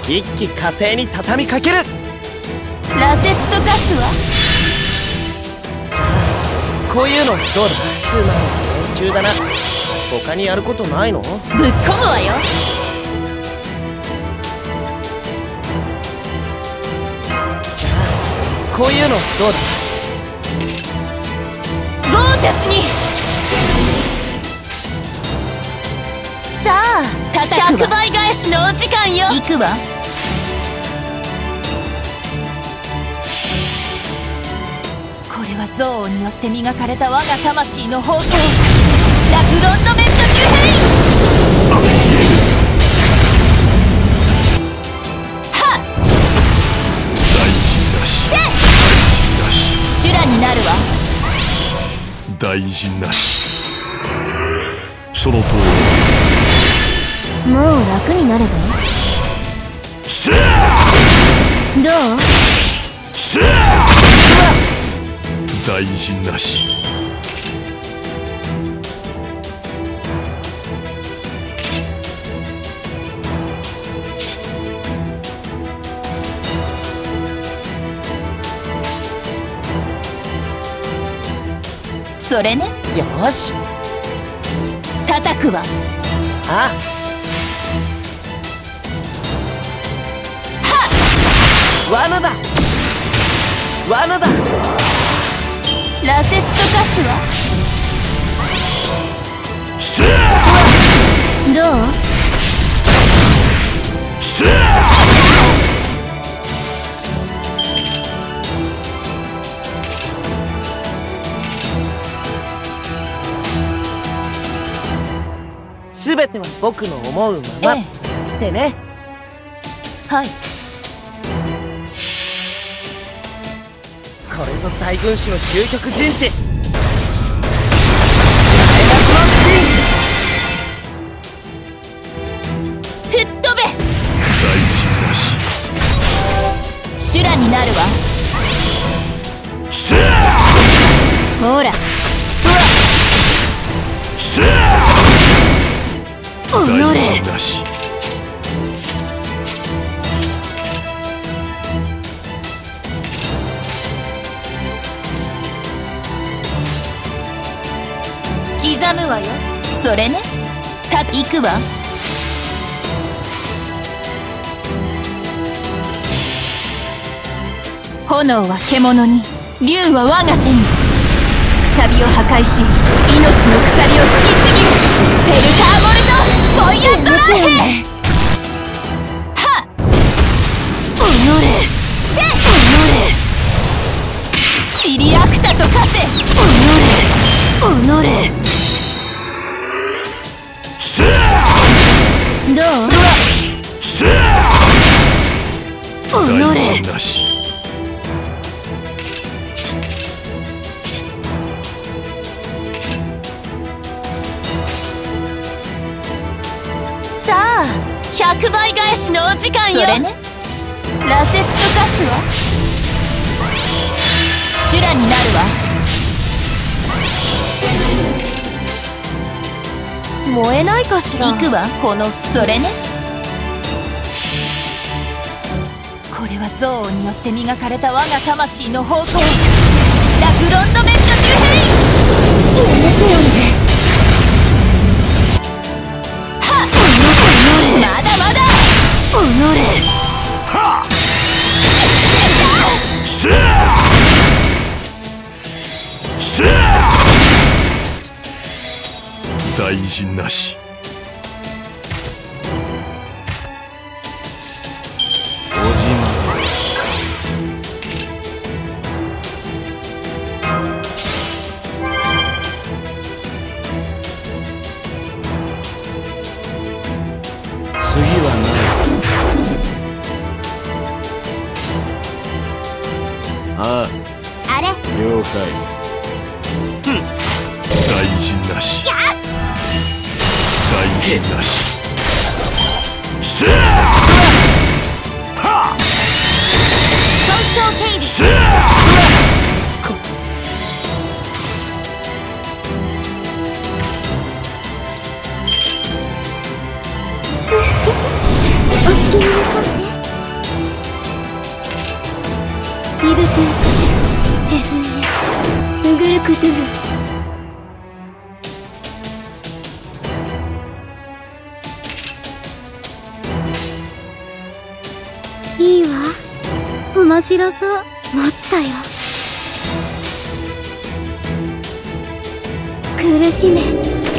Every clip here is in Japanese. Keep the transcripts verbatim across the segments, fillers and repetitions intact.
一気火星に畳みかける。 羅刹と化すわ。 じゃあこういうのどうだ。つまり連中だな。他にやることないの？ ぶっ込むわよ。 じゃあこういうのどうだ。 ゴージャスに。さあひゃくばい返しのお時間よ。行くわ。これは憎悪によって磨かれた我が魂の宝刀、ラフロンドメント・デュヘイン。はっせっ修羅になるわ。 大事なし。その通り。 もう楽になれば。どう？ 大事なし。 それね。 よし叩くわ。 ああ罠だ罠だ。 羅刹と化すわ。どう？ すべては僕の思うまま、 えええ、ってね。 はい。 これぞ大軍師の究極陣地。 吹っ飛べ。 大事なし。 修羅になるわ。ほらおのれ。 大事なし。 刻むわよ。それね。た行くわ。炎は獣に、竜は我が手に。くさびを破壊し、命の鎖を引きちぎる。ペルターボルト・フォイアンドラーヘン。はっおのれ。せっおのれ。チリアクタと化せ。おのれおのれ。どう？おのれ。 大事なし。 さあひゃくばい返しのお時間よ。それね。羅刹と化すわ。修羅になるわ。燃えないかしら。行くわ。このそれね。これは憎悪によって磨かれた我が魂の宝刀、ラフロンドメント・デュヘイン。やめてよね。はっおのれ。まだまだおのれ。はっしゃしゃ大事なし。 おじま次は何？ああ、 あれ了解。 大事なし。大事なし。しゃは東京警備。 しゃお好きになさって。 ルトゥヘフンヤウグルクドゥル。いいわ、面白そう。持ったよ。苦しめ。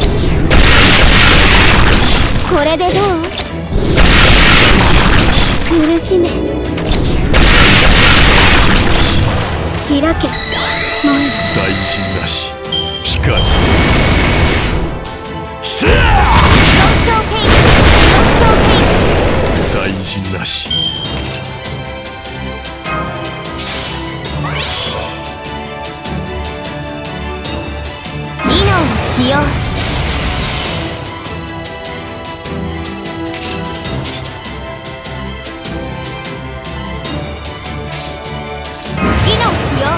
これでどう？苦しめ。開け。もう大事なし。しかり。せあ。大事なし。 リノをしよう。リノをしよう。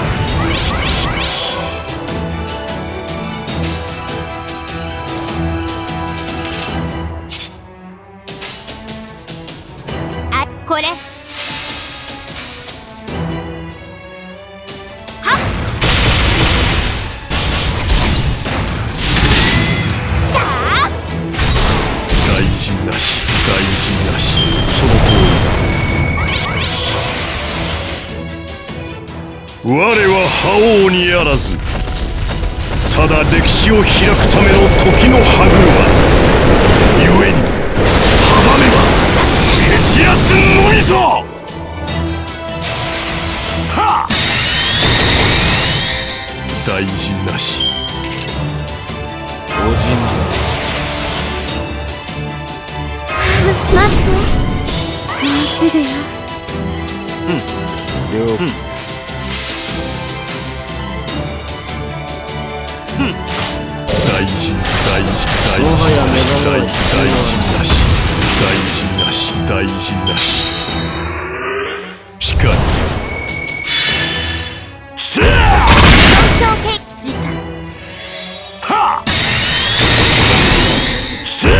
あ、これ。 我は覇王にあらず、ただ歴史を開くための時の歯車。故に阻めば蹴散らすのみぞ。はっ。大事なし。 おじ待って、もうすぐよ。 うん了解。 大事大事大事大事もはや目覚めは大事なし大事なし大事なし。しかり。せあ。はっ。せあ。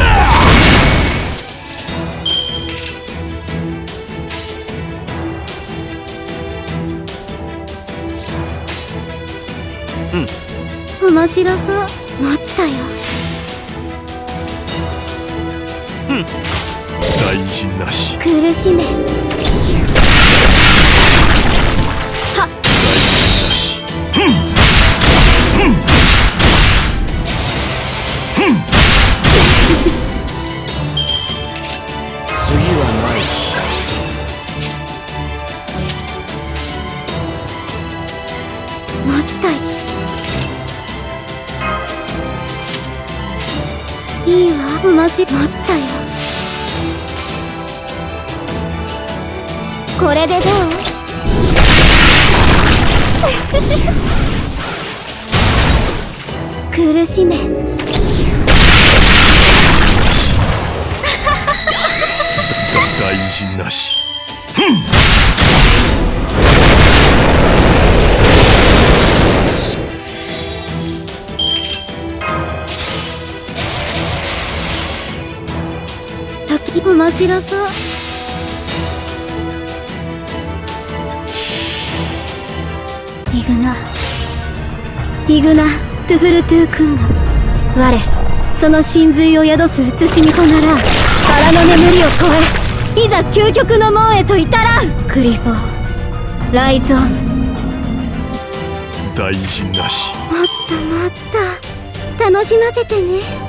うん面白そう。持ったよ。 うん。大事なし。 苦しめ。はっ。 大事なし。ふん。ふん。ふん。 次はない。 持ったよ。いいわ、おまし持ったよ。これでどう？苦しめ。 大事なし。ふん。 面白そう。イグナイグナトゥフルトゥー君が我その真髄を宿す写しみとなら腹の眠りを超え、いざ究極の門へと至らん。クリボーライゾーン。 大事なし。 もっともっと楽しませてね。